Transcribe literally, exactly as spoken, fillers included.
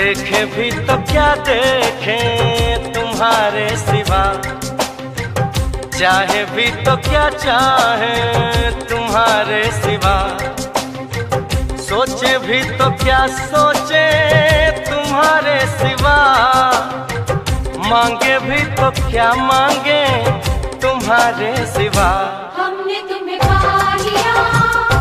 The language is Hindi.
देखे भी तो क्या देखें तुम्हारे सिवा, चाहे भी तो क्या चाहे तुम्हारे सिवा, सोचे भी तो क्या सोचे तुम्हारे सिवा, मांगे भी तो क्या मांगे तुम्हारे सिवा। हमने तुम्हें पा लिया।